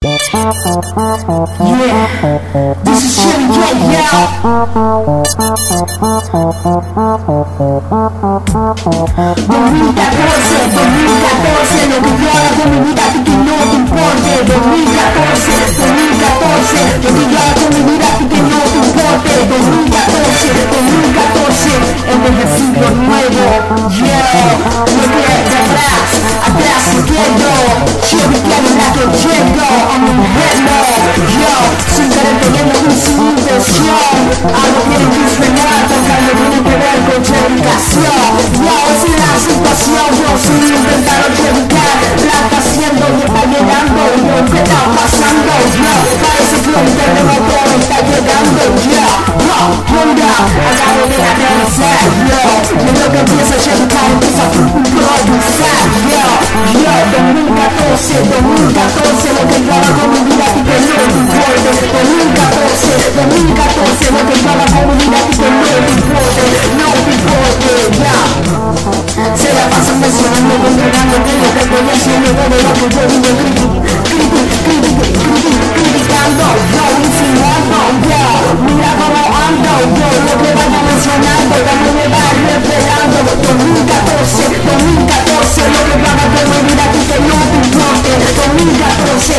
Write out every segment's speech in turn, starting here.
This is Chevy J, yeah. 2014, lo que yo haga con mi vida, a ti que no te importe. 2014, lo que yo haga con mi vida, a ti que no te importe. 2014, envejecido nuevo, yeah. No quieres de atrás me quedo. Chevy Cadillac que llego, I'm in hello, yo. Sin querer teniendo un sin intención. Algo tiene que esperar, porque algo tiene que ver con dedicación. Yo, esa es la situación, yo sin intentar dedicar. La está haciendo y está llegando, yo, ¿qué está pasando? Yo, parece que un terremoto está llegando, yo. Honda, acabo de aterrizar, yo. Y es lo que empieza a llegar, empieza a improvisar, yo. 2014, lo que yo haga con mi vida, a ti que no te importe. 2014, lo que yo haga con mi vida, a ti que no te importe. No te importe, ya. Se la pasan mencionando, controlando que lo que estoy haciendo, todo lo que yo vivo criticando, yo insinuando, yo. Mira cómo ando, yo lo que vaya mencionando, también me va revelando. 2014, lo que yo haga con mi vida, a ti que no te importe. 2014,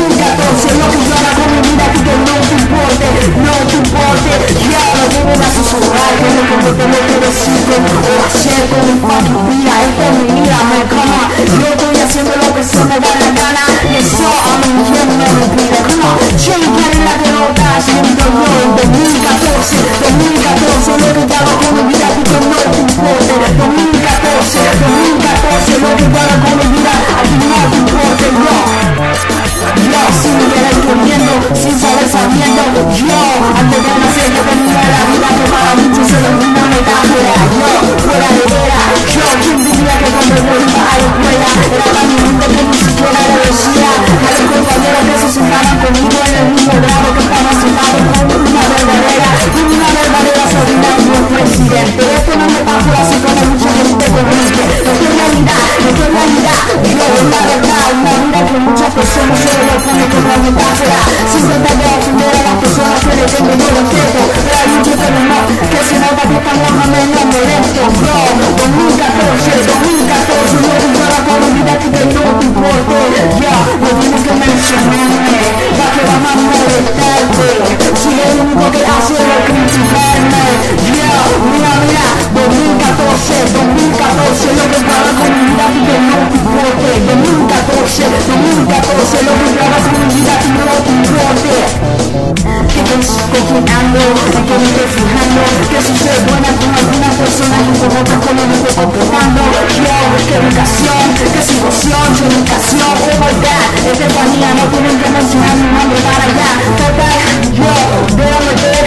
lo que yo haga con mi vida, a ti que no te importe. No te importe, ya no vienen a susurrar, que no tengo que decir o hacer con mi familia. Esto es mi vida, me cama. Yo estoy haciendo lo que se me da la gana, y eso a mí no me pide. Come on, change la que no está haciendo yo. 2014, lo que yo haga con mi vida, a ti que no te importe. 2014, lo que yo haga con mi vida, a ti no te importe, no. Yo, sin querer queriendo, sin saber sabiendo, yo, antes de nacer yo tenía la vida que para muchos se lo una metáfora, yo, fuera de vera, yo, quien diría que cuando yo iba a la escuela, era tan lindo que ni siquiera le decía a los compañeros que se sentaban conmigo en el mismo grado, que estaban sentados con una verdadera sobrina de un presidente. Esto no es metáfora, así como mucha gente corriente, esto es realidad, yo, la verdad, una vida que muchas personas se lo ponen como metáfora, sin tratar de ofender a las personas que le tengo yo respeto, pero hay muchos que no, que se nota que están más o menos molestos, bro. 2014, lo que yo haga con mi vida, que no te importe, ya, no tienes que mencionarme, ya que va a molestarte, si el único que hace es criticarme, ya, mira, 2014, lo que yo haga con mi vida, que no te importe. 2014, lo que yo haga con mi vida, que no te importe. Que con quien ando, que me estoy fijando, que si soy buena con algunas personas y con otras con no me estoy comportando. Yo, que educación, que situación, que educación, oh my god, Estefanía, no tienen que mencionar mi nombre para allá. Total, yo, déjame ver,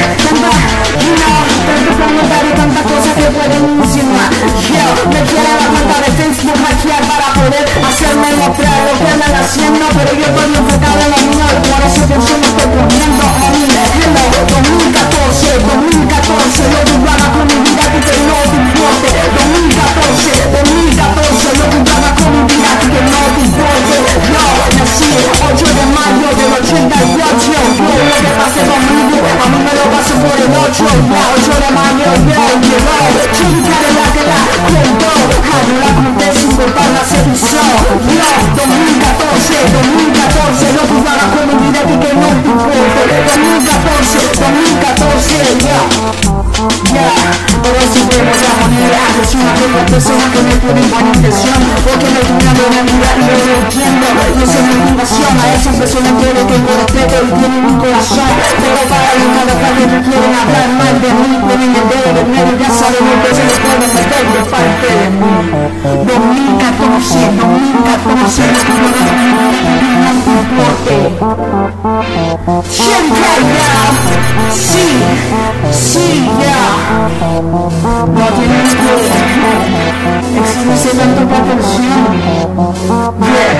tanto comentario, tantas cosas que pueden insinuar. Yo, me quiero la cuenta de Facebook hackear para poder hacerme mostrar lo que andan haciendo, pero yo estoy enfocado en lo mío y por eso yo me estoy poniendo a mí. Hello, 2014, lo que yo haga con mi vida, que no te importe. 2014, lo que yo haga con mi vida, que no te importe. Yo nací 8 de mayo del 88, yo lo que pase conmigo, a mí me lo paso por el 8, ya 8 de mayo, yo llegó, chica de la que la contó, no la conté sin cortar la sedición. Yo, 2014, lo que yo haga con mi vida, que no te importe. 2014, ya, por eso podemos la moneda. Es una persona que me tiene buena intención, porque me tiene buena vida y yo lo entiendo. Y esa es mi motivación, a esas personas que le tengo respeto y tienen mi corazón. Pero para los motherfuckers que quieren hablar mal de mí, tienen el dedo de medio, ya saben lo que se les puede meter de parte de mí. 2014, lo que yo haga con mi vida, no te importe. Siempre ya, sí, ya. No tienes que exigirse tanto atención. Yeah.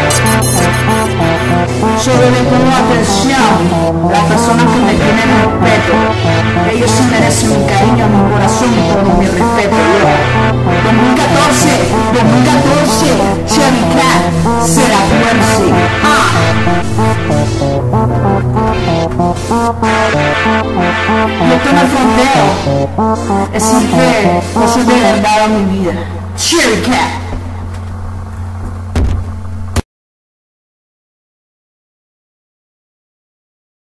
Solo le pongo atención a las personas que me tienen respeto. Ellos se merecen mi cariño, mi corazón y todo mi respeto. 2014, Chevy Cat, será fuerza. Yo estoy en el fronteo. Es simple, no se de verdad a mi vida. Cherry Cat.